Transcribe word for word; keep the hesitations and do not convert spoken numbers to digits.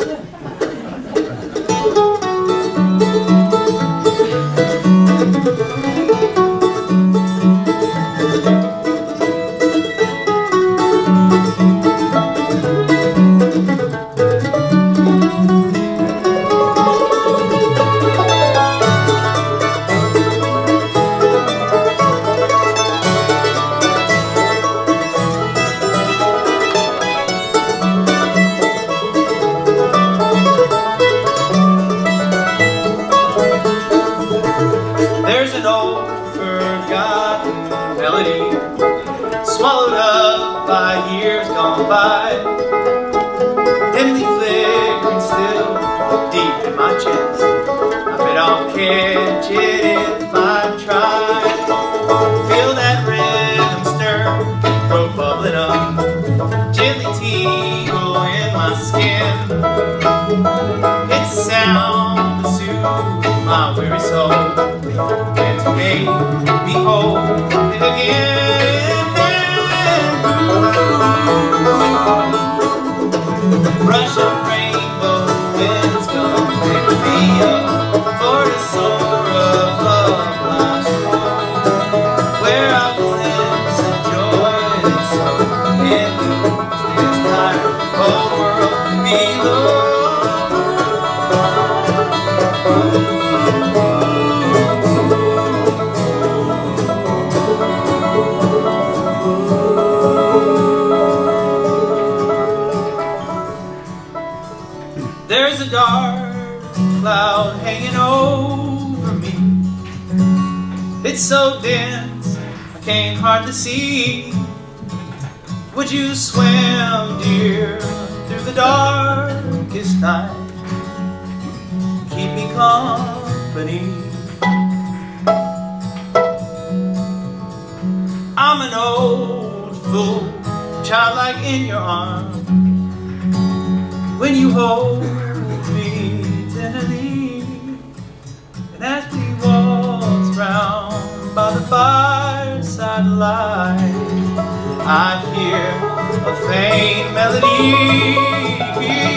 Swallowed up by years gone by, dimly flickering still deep in my chest. I bet I'll catch it if I try. Feel that rhythm stir, throat bubbling up, gently tingle in my skin. It's a sound to soothe my weary soul and to make me whole again. Rush of rainbow winds come pick me up for the soar of love lies home, where I glimpse of joy and soul and lose this tired whole world below. There's a dark cloud hanging over me. It's so dense I can't hardly see. Would you swim, dear, through the darkest night? Keep me company. I'm an old fool, childlike in your arms. When you hold me tenderly, and as we waltz round by the fireside light, I hear a faint melody.